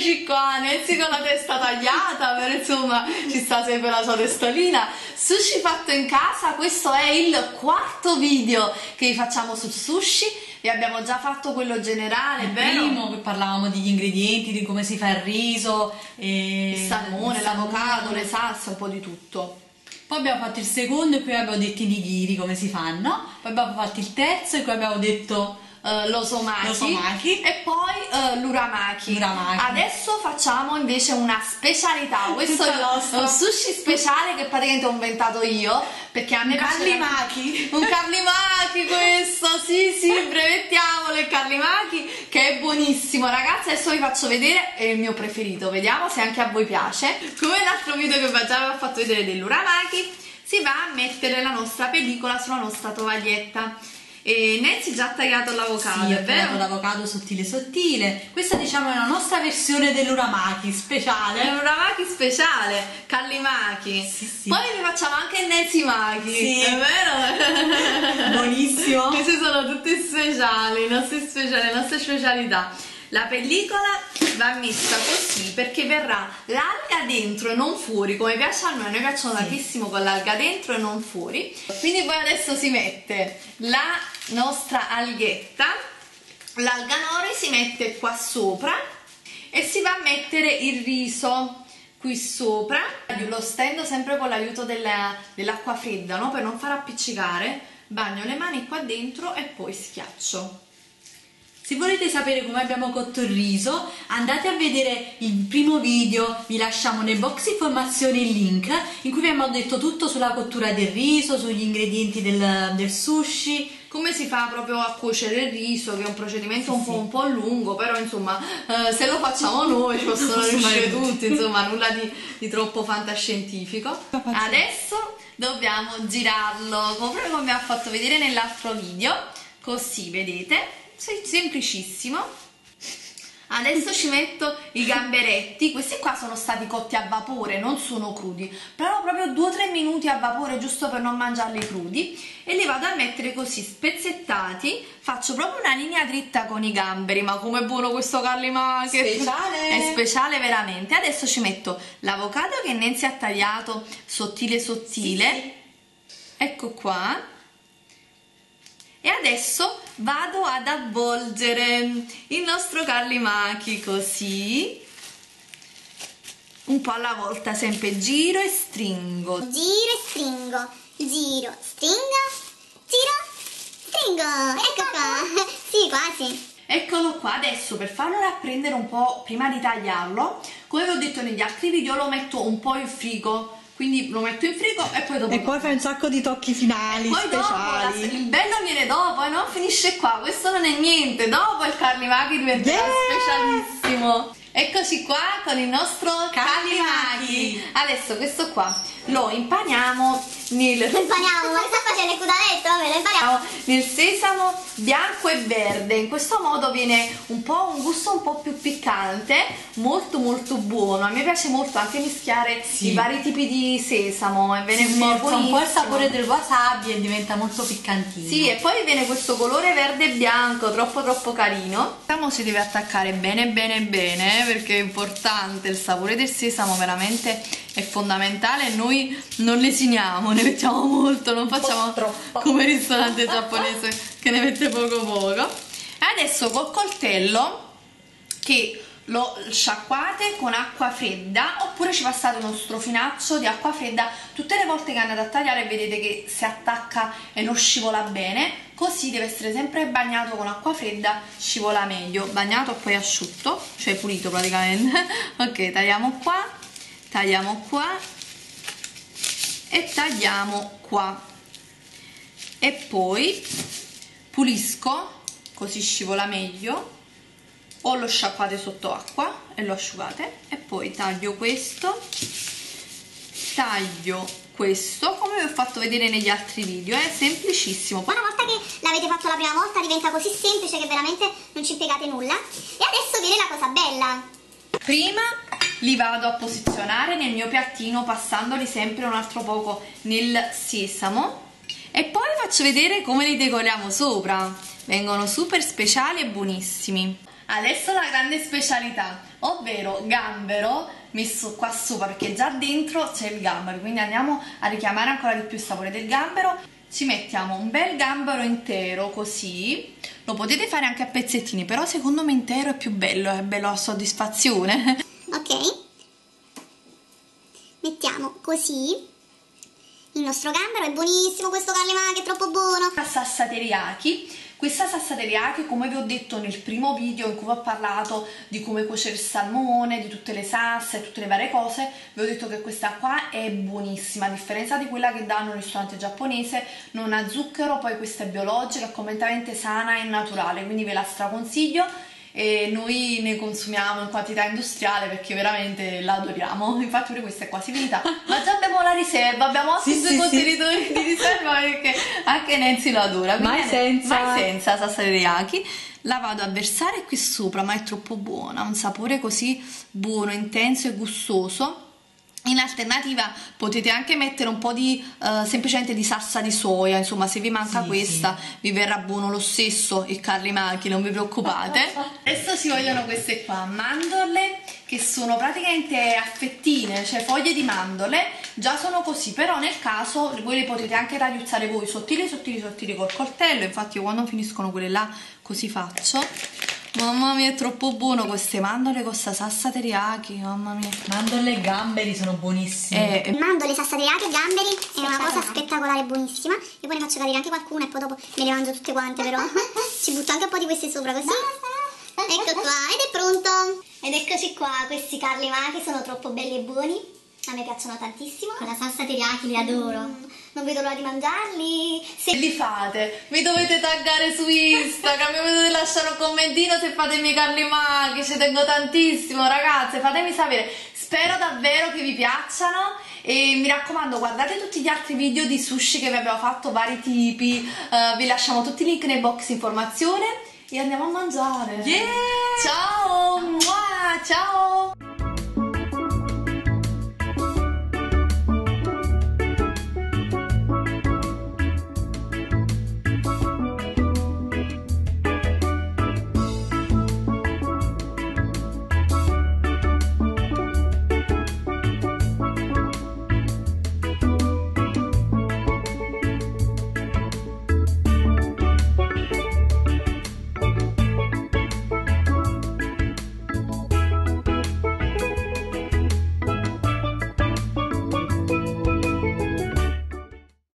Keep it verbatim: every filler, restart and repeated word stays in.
Eccoci qua, Nancy con la testa tagliata, però insomma ci sta sempre la sua testolina. Sushi fatto in casa, questo è il quarto video che vi facciamo sul sushi. Vi abbiamo già fatto quello generale, il vero? primo che parlavamo degli ingredienti, di come si fa il riso, e il salmone, l'avocado, le salse, un po' di tutto. Poi abbiamo fatto il secondo, in cui abbiamo detto i nigiri, come si fanno. Poi abbiamo fatto il terzo, in cui abbiamo detto Uh, l'osomaki, l'osomaki e poi uh, l'uramaki. l'uramaki. Adesso facciamo invece una specialità. Questo è un sushi speciale che praticamente ho inventato io, perché a me un piace carlimaki. un carlimaki questo, sì sì, brevettiamolo il carlimaki, che è buonissimo ragazzi. Adesso vi faccio vedere, è il mio preferito, vediamo se anche a voi piace. Come l'altro video che già vi ho fatto vedere dell'uramaki, si va a mettere la nostra pellicola sulla nostra tovaglietta. E Nancy già ha tagliato l'avocado, sì, è vero? l'avocado sottile sottile. Questa diciamo è la nostra versione dell'uramaki speciale. È un uramaki speciale, carlimaki. Sì, sì. Poi vi facciamo anche il Nancy-maki, sì. È vero? Buonissimo. Questi sono tutti speciali, i nostri speciali, le nostre specialità. La pellicola va messa così perché verrà l'alga dentro e non fuori, come piace a noi, a noi piacciono sì. tantissimo con l'alga dentro e non fuori. Quindi poi adesso si mette la nostra alghetta, l'alga nori si mette qua sopra e si va a mettere il riso qui sopra. Io lo stendo sempre con l'aiuto dell'acqua dell fredda, no? Per non far appiccicare, bagno le mani qua dentro e poi schiaccio. Se volete sapere come abbiamo cotto il riso, andate a vedere il primo video, vi lasciamo nel box informazioni il link, in cui vi abbiamo detto tutto sulla cottura del riso, sugli ingredienti del, del sushi. Come si fa proprio a cuocere il riso, che è un procedimento un, sì. po', un po' lungo, però insomma eh, se lo facciamo noi ci possono riuscire tutti, insomma nulla di, di troppo fantascientifico. Adesso dobbiamo girarlo, proprio come ha fatto vedere nell'altro video, così vedete. Semplicissimo. Adesso ci metto i gamberetti. Questi qua sono stati cotti a vapore, non sono crudi, però proprio due o tre minuti a vapore, giusto per non mangiarli crudi, e li vado a mettere così spezzettati. Faccio proprio una linea dritta con i gamberi. Ma com'è buono questo carlimaki, speciale, è speciale veramente. Adesso ci metto l'avocado che Nancy ha tagliato sottile sottile, sì, sì. Ecco qua. E adesso vado ad avvolgere il nostro carlimaki così, un po' alla volta, sempre giro e stringo. Giro e stringo, giro, stringo, giro, stringo. Ecco qua, sì, quasi. Eccolo qua. Adesso per farlo rapprendere un po' prima di tagliarlo, come vi ho detto negli altri video, lo metto un po' in frigo. Quindi lo metto in frigo e poi dopo... E poi fai un sacco di tocchi finali, poi speciali. Dopo, il bello viene dopo e non finisce qua. Questo non è niente. Dopo il carlimaki diventerà yeah! specialissimo. Eccoci qua con il nostro carlimaki. Adesso questo qua lo impaniamo nel... Lo impaniamo, ma sta facendo il cudaletto? Vabbè, lo impaniamo. Nel sesamo bianco e verde. In questo modo viene un po' un gusto un po' più piccante, molto molto buono. A me piace molto anche mischiare sì. i vari tipi di sesamo e viene si porta un po' il sapore del wasabi e diventa molto piccantino. Sì, e poi viene questo colore verde e bianco troppo troppo carino. Il sesamo si deve attaccare bene bene bene, perché è importante, il sapore del sesamo veramente è fondamentale. Noi non lesiniamo, ne mettiamo molto, non facciamo come il ristorante giapponese che ne mette poco poco. Adesso col coltello, che lo sciacquate con acqua fredda, oppure ci passate uno strofinaccio di acqua fredda tutte le volte che andate a tagliare, vedete che si attacca e non scivola bene. Così deve essere sempre bagnato con acqua fredda, scivola meglio, bagnato e poi asciutto, cioè pulito praticamente. Ok, tagliamo qua, tagliamo qua e tagliamo qua, e poi pulisco così scivola meglio, o lo sciacquate sotto acqua e lo asciugate, e poi taglio questo, taglio questo, come vi ho fatto vedere negli altri video. È semplicissimo. Una volta che l'avete fatto la prima volta diventa così semplice che veramente non ci impiegate nulla. E adesso viene la cosa bella. Prima li vado a posizionare nel mio piattino, passandoli sempre un altro poco nel sesamo, e poi vi faccio vedere come li decoriamo sopra. Vengono super speciali e buonissimi. Adesso la grande specialità, ovvero gambero messo qua sopra, perché già dentro c'è il gambero, quindi andiamo a richiamare ancora di più il sapore del gambero. Ci mettiamo un bel gambero intero così, lo potete fare anche a pezzettini, però secondo me intero è più bello, è bello a soddisfazione. Ok, mettiamo così il nostro gambero. È buonissimo questo carlemaghi, è troppo buono. La salsa teriyaki. Questa salsa teriyaki, come vi ho detto nel primo video in cui ho parlato di come cuocere il salmone, di tutte le salse, tutte le varie cose, vi ho detto che questa qua è buonissima, a differenza di quella che danno nel ristorante giapponese, non ha zucchero, poi questa è biologica, è completamente sana e naturale, quindi ve la straconsiglio. E noi ne consumiamo in quantità industriale perché veramente la adoriamo. Infatti pure questa è quasi finita, ma già abbiamo la riserva, abbiamo altri sì, due sì, contenitori sì. di riserva, perché anche Nancy lo adora. Mai senza mai senza salsa teriyaki. La vado a versare qui sopra, ma è troppo buona, ha un sapore così buono, intenso e gustoso. In alternativa potete anche mettere un po' di uh, semplicemente di salsa di soia, insomma, se vi manca sì, questa sì. vi verrà buono lo stesso il carlimaghi, non vi preoccupate. Adesso ci vogliono queste qua, mandorle, che sono praticamente a fettine, cioè foglie di mandorle, già sono così, però nel caso voi le potete anche tagliuzzare voi sottili sottili sottili col coltello. Infatti io quando finiscono quelle là così faccio. Mamma mia, è troppo buono queste mandorle con sta salsa teriyaki, mamma mia. Mandorle e gamberi sono buonissime. Eh, mandorle, salsa teriyaki e gamberi è una cosa spettacolare, buonissima. Io poi ne faccio cadere anche qualcuna e poi dopo me le mangio tutte quante, però ci butto anche un po' di queste sopra così. Ecco qua, ed è pronto. Ed eccoci qua, questi carlimaghi sono troppo belli e buoni. A me piacciono tantissimo. Con la salsa teriyaki li adoro. Mm. Non vedo l'ora di mangiarli. Se li fate, mi dovete taggare su Instagram, mi dovete lasciare un commentino se fate i miei carlimaghi, ci tengo tantissimo ragazze, fatemi sapere. Spero davvero che vi piacciono e mi raccomando, guardate tutti gli altri video di sushi che vi abbiamo fatto, vari tipi, uh, vi lasciamo tutti i link nei box informazione e andiamo a mangiare. Yeah! Ciao! Mua, ciao!